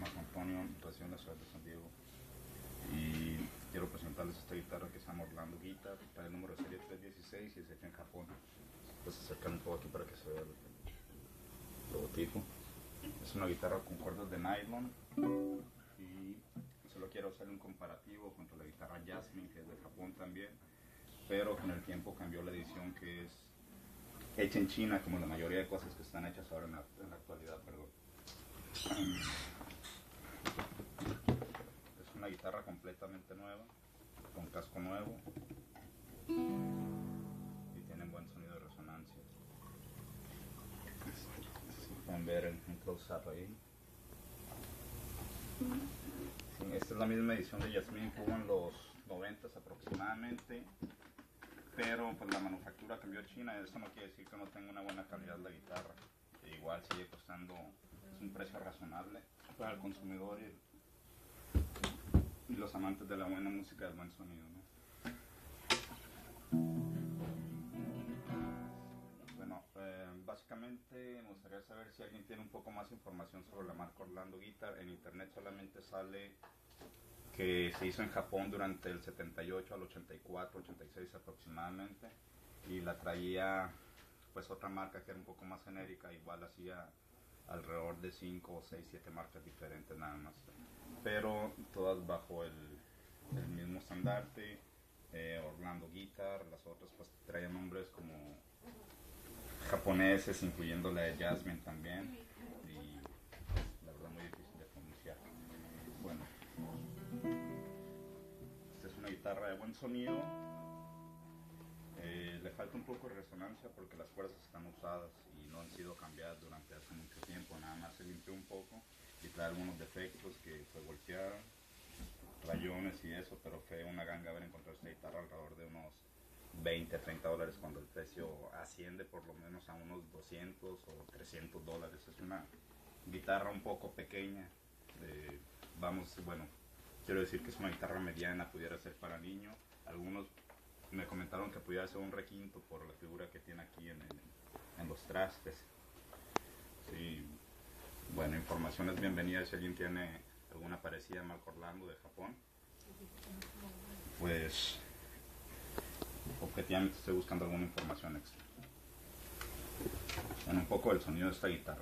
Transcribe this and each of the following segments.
Marco Antonio, recién de la ciudad de San Diego. Y quiero presentarles esta guitarra que se llama Orlando Guitar, trae el número de serie 316 y es hecha en Japón. Pues acercar un poco aquí para que se vea el logotipo. Es una guitarra con cuerdas de nylon y solo quiero hacer un comparativo contra la guitarra Jasmine, que es de Japón también, pero con el tiempo cambió la edición, que es hecha en China, como la mayoría de cosas que están hechas ahora en la actualidad, perdón. Es una guitarra completamente nueva, con casco nuevo y tiene buen sonido de resonancia. Si pueden ver un close-up ahí. Sí, esta es la misma edición de Jasmine que hubo en los 90 aproximadamente, pero pues la manufactura cambió a China. Eso no quiere decir que no tenga una buena calidad la guitarra, que igual sigue costando, es un precio razonable para el consumidor y los amantes de la buena música y del buen sonido, ¿no? Bueno, básicamente me gustaría saber si alguien tiene un poco más de información sobre la marca Orlando Guitar. En internet solamente sale que se hizo en Japón durante el 78 al 84, 86 aproximadamente, y la traía pues otra marca que era un poco más genérica, igual hacía alrededor de 5 o 6, 7 marcas diferentes nada más, pero todas bajo el mismo estandarte, Orlando Guitar. Las otras pues traían nombres como japoneses, incluyendo la de Jasmine también, y la verdad muy difícil de pronunciar. Bueno, esta es una guitarra de buen sonido. Le falta un poco de resonancia porque las cuerdas están usadas y no han sido cambiadas durante hace mucho tiempo. Nada más se limpió un poco y trae algunos defectos que se voltearon, rayones y eso, pero fue una ganga haber encontrado esta guitarra alrededor de unos 20, 30 dólares, cuando el precio asciende por lo menos a unos 200 o 300 dólares. Es una guitarra un poco pequeña. Bueno, quiero decir que es una guitarra mediana, pudiera ser para niño. Algunos me comentaron que pudiera ser un requinto por la figura que tiene aquí en los trastes. Sí, bueno, información es bienvenida si alguien tiene alguna parecida a Marco Orlando de Japón. Pues objetivamente estoy buscando alguna información extra. Bueno, un poco del sonido de esta guitarra.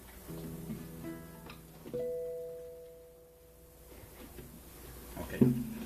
Ok.